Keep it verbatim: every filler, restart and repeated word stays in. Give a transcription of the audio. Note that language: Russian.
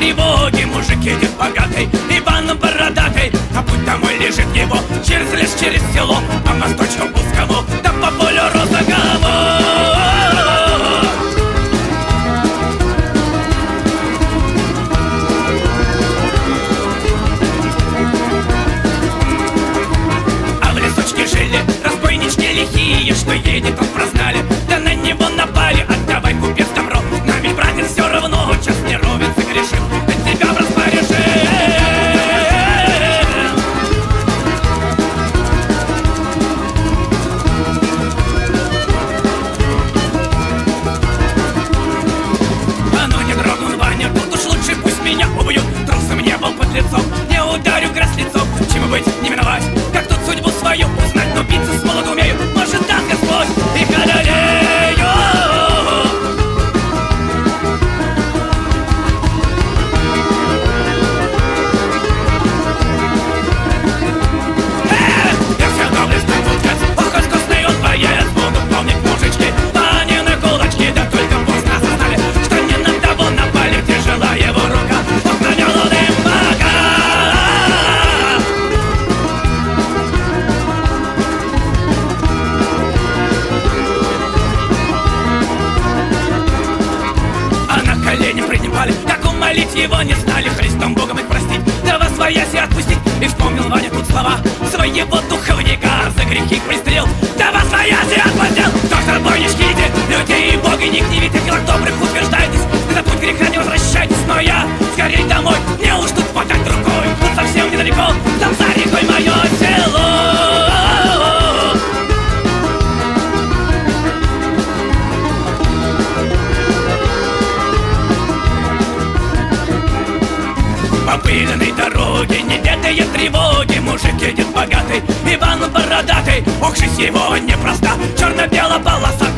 тревоги, мужик едет богатый, Иван бородатый, а путь домой лежит его через лес, через село, по мосточку узкому, да по полю розовому. Лихие, что едет, он прознали, да на него напали. Отдавай, купец, добро, нами, братец, все равно. Час не ровен, согрешил, от тебя в распоряжен. А ну не дрогнул Ваня, тут уж лучше пусть меня убьют. Трусом не был под лицом, не ударю грязь лицом. Чему быть, не миновать, как тут судьбу свою узнать. Но биться с молоду умею, может, даст Господь и одолею. Эх, я все доблестный волчец, ох, хоть вкусный он боец. Буду помнить, мужички, Ванины кулачки. Да только поздно осознали, что не на того напали. Тяжела его рука, ох, нанял он им бока. Как умолить его не знали, Христом Богом их простить, да во свояси отпустить. И вспомнил Ваня тут слова своего духовника, за грехи их пристрел, да во свояси отпустил. Доктор Бойнички, людей и боги не гневите, в делах добрых утверждайтесь, на путь греха не возвращайтесь. Но я скорей домой, мне уж тут подать рукой, тут совсем недалеко, там за рекой мое село. По пыльной дороге, не ведая тревоги, мужик едет богатый, Иван бородатый. Ох, жизнь его непроста, черно-белая полоса.